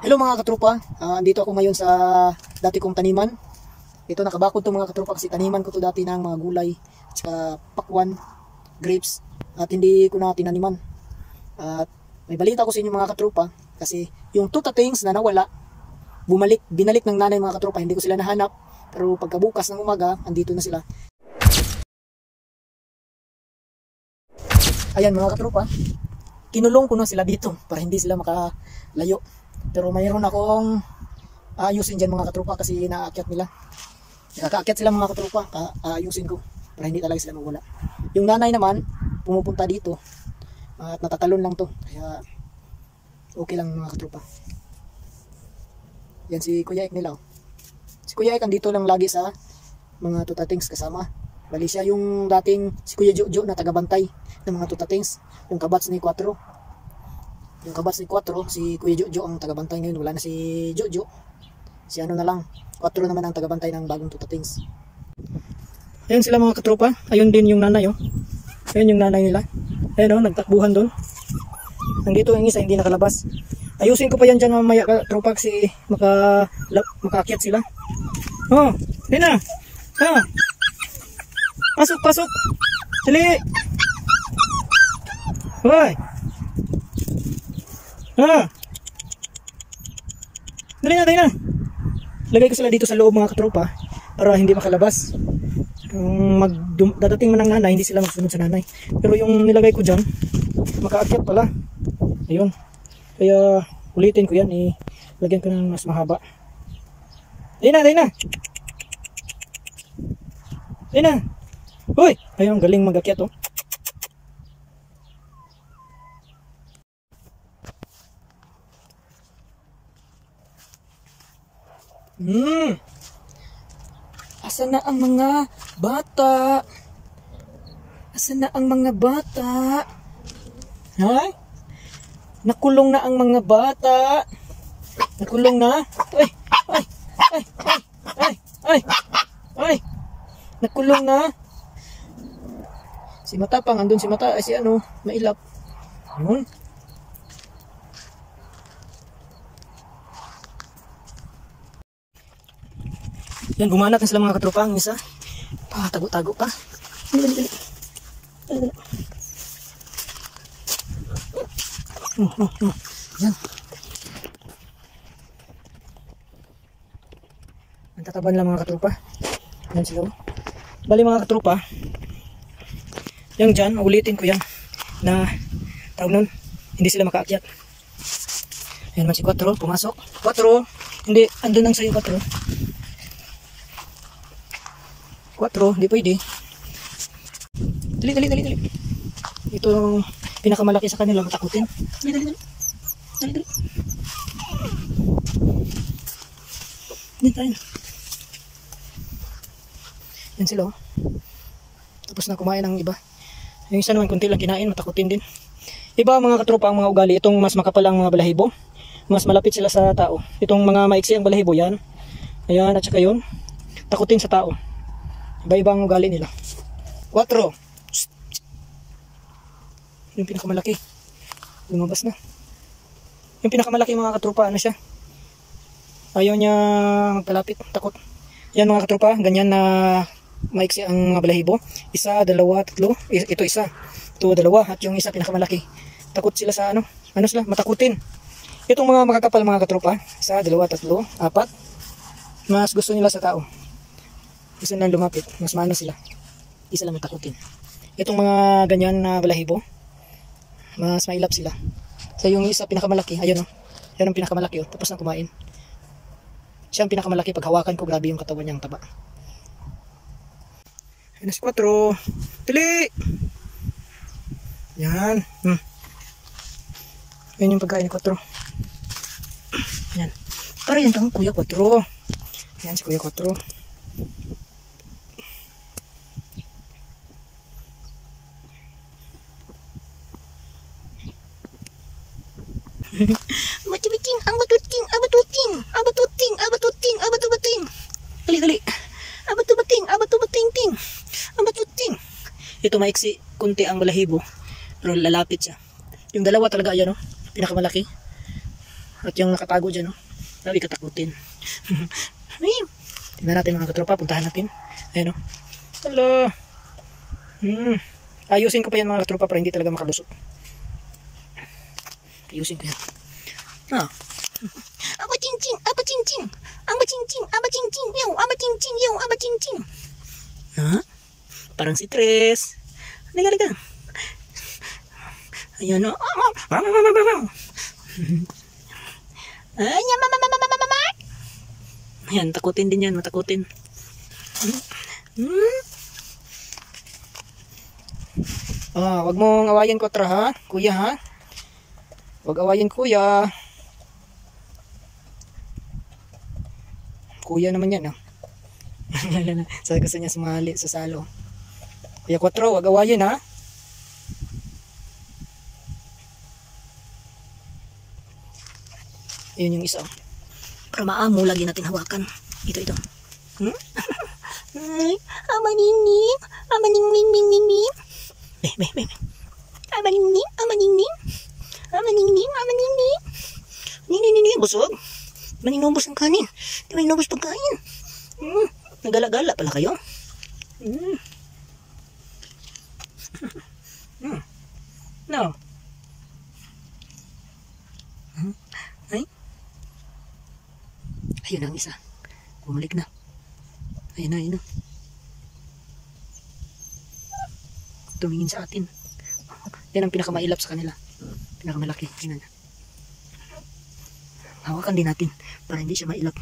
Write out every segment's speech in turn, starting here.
Hello mga katropa, andito ako ngayon sa dati kong taniman. Ito nakabakod to mga katropa kasi taniman ko to dati ng mga gulay at saka pakwan, grapes at hindi ko na tinaniman. At may balita ko sa inyo mga katropa kasi yung tutatings na nawala, binalik ng nanay mga katropa, hindi ko sila nahanap. Pero pagkabukas ng umaga, andito na sila. Ayan mga katropa, kinulong ko na sila dito para hindi sila makalayo. Pero mayroon akong ayusin dyan mga katropa kasi inaakyat nila. Nakakaakyat sila mga katropa, ayusin ko para hindi talaga sila mawala. Yung nanay naman, pumupunta dito at natatalon lang to. Kaya okay lang mga katropa. Yan si Kuya Ek nila. Si Kuya Ek andito lang lagi sa mga tutatings kasama. Bali siya yung dating si Kuya Jojo na tagabantay ng mga tutatings. Yung kabats ni 4. Yung kabats ni 4, si Kuya Jojo ang tagabantay ngayon. Wala na si Jojo. Si ano na lang. 4 naman ang tagabantay ng bagong tutatings. Ayun sila mga katropa. Ayun din yung nanay. Oh. Ayun yung nanay nila. Ayun oh, nagtakbuhan doon. Nandito yung isa hindi nakalabas. Ayusin ko pa yan dyan mamaya katropa kasi makaakyat sila. Oh, ayun na. Ah. Pasok, pasok. Dali. Hoy. Dali na. Lagay ko sila dito sa loob mga katropa para hindi makalabas. Dadating man ang nanay, hindi sila magsunod sa nanay. Pero yung nilagay ko dyan, makaakyat pala. Ayun. Kaya ulitin ko yan, lagyan ko ng mas mahaba. Dali na. Hoy! Ayun, galing mag-akyat oh. Asa na ang mga bata? Ha? Nakulong na ang mga bata. Nakulong na? Ay. Nakulong na. Si Matapang, andun si Mata, si ano, Mailap. Ayun. Yan, bumanat na sila mga katropa. Ang isa, tago-tago pa. Dali. Yan. Ang tataban lang mga katropa. Yan sila. Bali mga katropa, yung dyan, ulitin ko yan na tawag nun, hindi sila makaakyat. Yan man si 4, pumasok. 4, hindi, andun lang sa'yo 4. 4, hindi pwede. Dali. Ito yung pinakamalaki sa kanila, matakutin. Dali. Dito tayo. Yan sila oh. Tapos na kumain ang iba. Yung isa naman kunti lang kinain, matakutin din. Iba mga katropa ang mga ugali. Itong mas makapal ang mga balahibo, mas malapit sila sa tao. Itong mga maiksi ang balahibo yan. Ayan, at saka yun, takutin sa tao. Iba-iba ang ugali nila. 4. Yung pinakamalaki, lumabas na. Yung pinakamalaki mga katropa, ano siya, ayaw niya magpalapit, takot. Yan mga katropa, ganyan na maiksi ang mga balahibo. 1, 2, 3. Ito 1, 2, 2 at yung isa pinakamalaki. Takot sila sa ano sila, matakutin. Itong mga makakapal mga katropa, 1, 2, 3, 4. Mas gusto nila sa tao. Isa lang lumapit, mas maano sila. Isa lang matakutin. Itong mga ganyan na balahibo, mas mailap sila. So yung isa pinakamalaki, ayun oh. Yan ang pinakamalaki oh, tapos na kumain. Siya ang pinakamalaki, pag hawakan ko grabe yung katawan niyang taba. Ayun si 4. Dali! Yan. Yan yung pagkain ni 4. Yan. Para yan kang Kuya 4. Yan si Kuya 4. Abatuting. Dali. Abatuting. Ito maiksi, kunti ang balahibo, pero lalapit siya. Yung dalawa talaga, ayan o, pinakamalaki. At yung nakatago dyan, no? Grabe katakutin. Ayun. Tingnan natin mga katropa, puntahan natin. Ayan, no? Hello. Ayusin ko pa yan mga katropa para hindi talaga makalusot. Ayusin ko yan. Ah. Aba ching ching, aba ching ching. Aba ching ching, aba ching ching. Yo, aba ching ching, yo, aba ching ching. Ha? Parang si Tres. Liga. Ayan, no? Ayan, mama. Ayan, takutin din yan, matakutin. Wag mong awayin ko, ha? Kuya, ha? Wag awayin, kuya. Kuya naman yan, ha? Sa gusto niya sumali sa salo. Kuya 4, wag awayin, ha? Ayun yung isa. Para maamo, lagi natin hawakan. Ito. Ay, amaning. Be. Amaning. Ning. Busog. Maninubos ang kanin. Di maninubos pagkain. Nagala-gala pala kayo. No. Ay. Ayun ang isa. Bumalik na. Ayun na. Tumingin sa atin. Yan ang pinakamailap sa kanila. Pinakamalaki. Tingnan niya. Hawakan din natin para hindi siya mailap.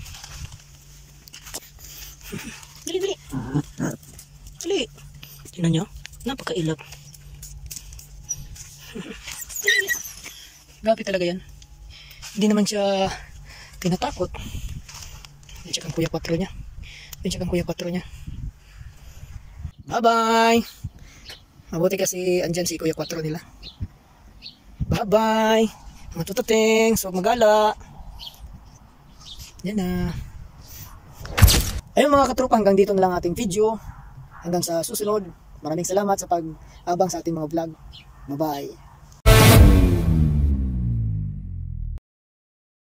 Dali. Tingnan niyo. Napakailap. Grabe talaga yan. Hindi naman siya tinatakot. Yan siya kang kuya 4 niya. Bye-bye. Mabuti kasi andyan si kuya 4 nila. Bye-bye. Mga tutating. So magala. Yan na. Ayun mga katropa, hanggang dito na lang ating video. Hanggang sa susunod. Maraming salamat sa pag-abang sa ating mga vlog. Bye-bye.